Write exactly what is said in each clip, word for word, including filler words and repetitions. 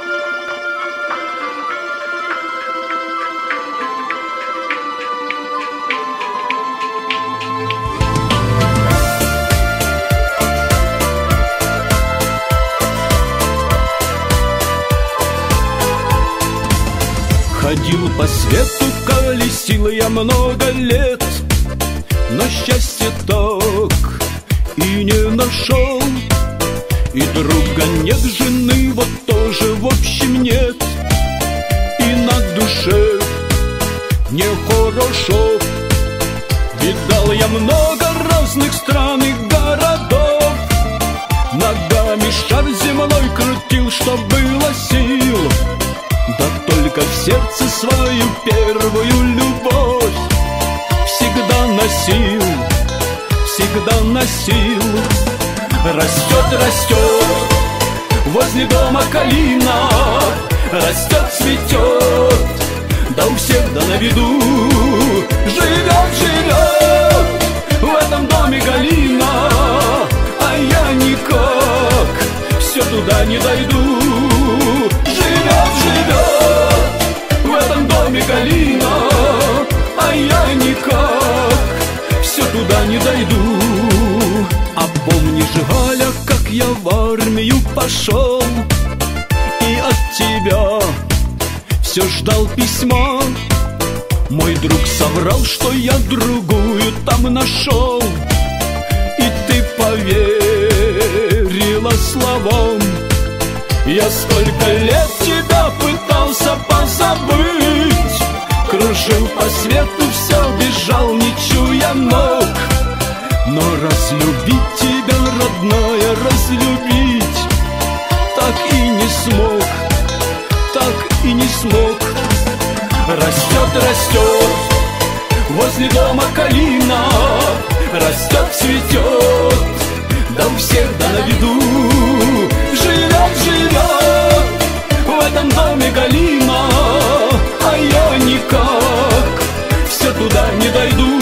Ходил по свету, колесил я много лет, но счастья так и не нашел. И друга нет, жены вот тоже в общем нет, и на душе нехорошо. Видал я много разных стран и городов, ногами шар земной крутил, что было сил. Да только в сердце свою первую любовь всегда носил, всегда носил. Растет, растет возле дома калина, растет, цветет, да у всех да на виду. Живет, живет в этом доме Галина, а я никак все туда не дойду. Живет, живет в этом доме Галина, а я никак все туда не дойду. А помнишь, Галя, как я в армию пошел, и от тебя все ждал письма? Мой друг соврал, что я другую там нашел, и ты поверила словам. Я сколько лет тебя пытался позабыть, кружил по свету, все бежал, не чуя ног. Но разлюбить тебя, родная, разлюбить так и не смог, так и не смог. Растет, растет возле дома калина, растет, цветет, да у всех да на виду. Живет, живет в этом доме Галина, а я никак все туда не дойду.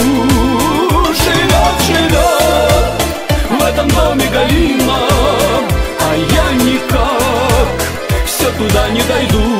Живет, живет в этом доме Галина, а я никак все туда не дойду.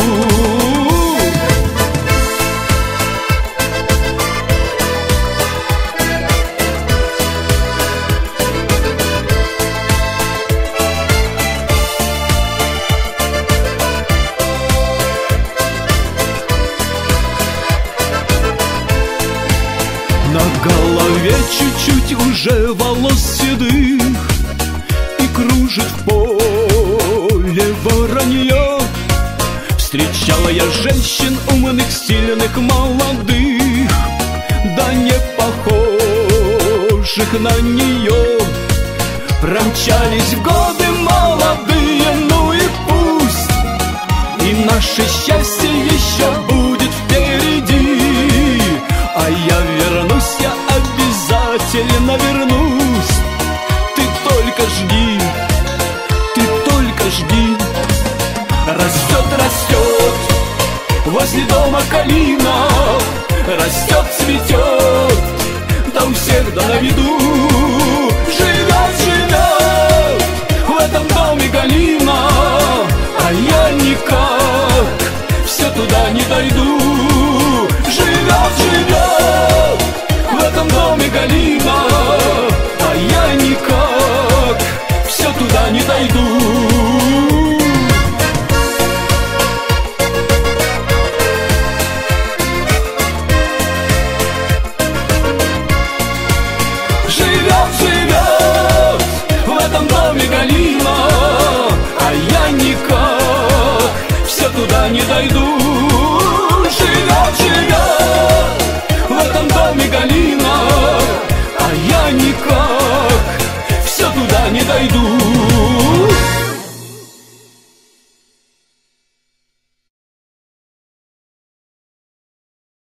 На голове чуть-чуть уже волос седых, и кружит в поле воронье. Встречала я женщин умных, сильных, молодых, да не похожих на нее. Промчались годы молодые, ну и пусть, и наше счастье еще будет впереди. А я вернусь, я обязательно вернусь. Ты только жди, ты только жди. Растет, растет возле дома калина, растет, цветет, да у всех да на виду.